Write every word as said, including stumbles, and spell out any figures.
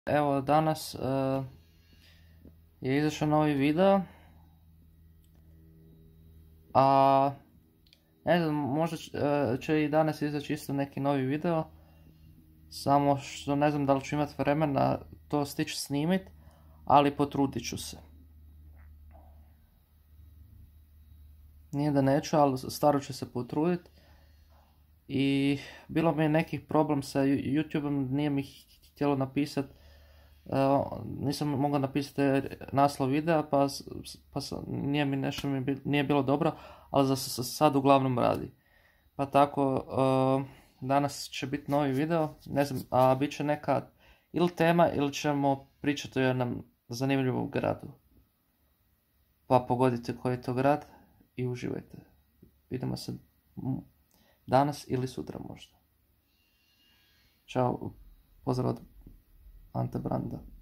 Evo danas uh, je izašao novi video, a ne znam, možda će, uh, će i danas izaći isto neki novi video, samo što ne znam da li ću imati vremena to stići snimit, ali potrudit ću se. Nije da neću, ali stvarno ću se potrudit. I bilo mi je nekih problem sa YouTubeom, nije mi htjelo napisat, uh, nisam mogao napisati naslov videa, pa, pa nije mi nešto mi nije bilo dobro, ali za sad uglavnom radi. Pa tako, uh, danas će biti novi video, ne znam, a bit će neka ili tema ili ćemo pričati o jednom zanimljivom gradu. Pa pogodite koji je to grad i uživajte. Vidimo se danas ili sutra možda. Ćao, pozdrav od Ante Branda.